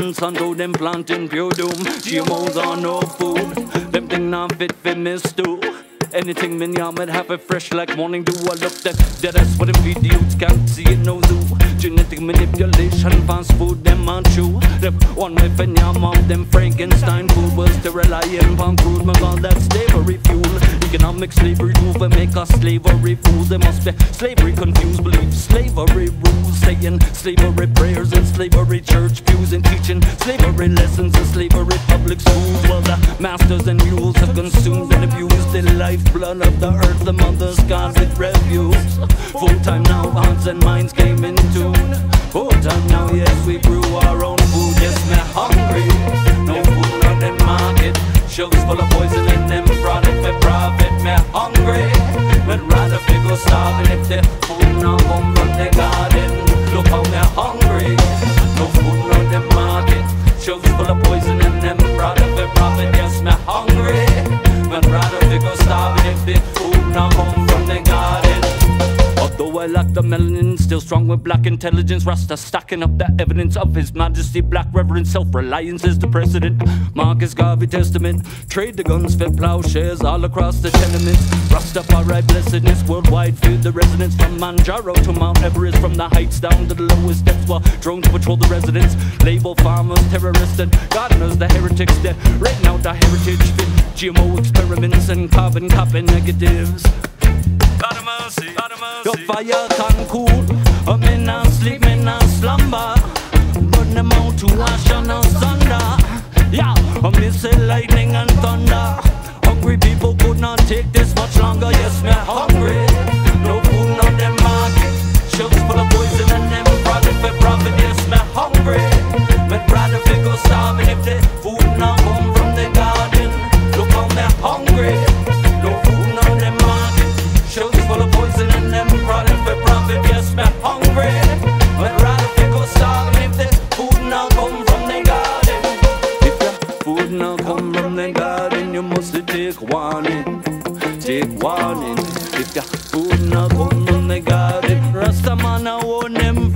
Monsanto, them planting pure doom. GMOs are no food, them thing not fit for me stew. Anything me yam it have it fresh like morning dew. I look that's what them feed the youths, can't see it no zoo. Genetic manipulation, fast food, them on chew. Them one way for yam of them Frankenstein food was to rely on crude. My God, that's slavery fuel. Economic slavery move and make us slavery fools. They must be slavery confused, believe slavery rules. Saying slavery prayers in slavery church pews and teaching slavery lessons in slavery public schools. Well, the masters and mules have consumed and abused the lifeblood of the earth, the mother's God with refuse. Full time now, hearts and minds came in tune. Full time now, yes, we grew our own food. Yes, me hungry, no food on the market. Shelves full of poison and them product for profit. Me hungry, but rather we go starving if the food now come from the garden. Look how me hungry, no food on the market. Shelves full of poison and them product for profit. Yes, me hungry, but rather we go starving if the food now come from the garden. Although I lack the melanin, still strong with black intelligence. Rasta stacking up the evidence of his majesty. Black reverence, self-reliance is the precedent. Marcus Garvey testament. Trade the guns for plowshares all across the tenements. Rastafari blessedness worldwide filled the residents. From Manjaro to Mount Everest, from the heights down to the lowest depths, while drones patrol the residents. Label farmers terrorists and gardeners the heretics. They're raiding out the heritage fit. GMO experiments and carbon copy negatives. God of mercy, God of mercy. Your fire can cool. Me not sleep, me not slumber. Burn them out to ash and asunder. Yeah, me say lightning and thunder. Hungry people could not take this much longer. Yes, me hungry. No food on them market. Shelves full of poison and them product for profit. Yes, me hungry. Me rather we go starving if the food not come from the garden. Look how me hungry. No food on them market. Shelves full of poison and them product for profit. Yes, me hungry. But rather we go starving if the food now come from the garden. If the food now come from the garden, you must take warning. Take warning. If the food now come from the garden, Rastaman I own them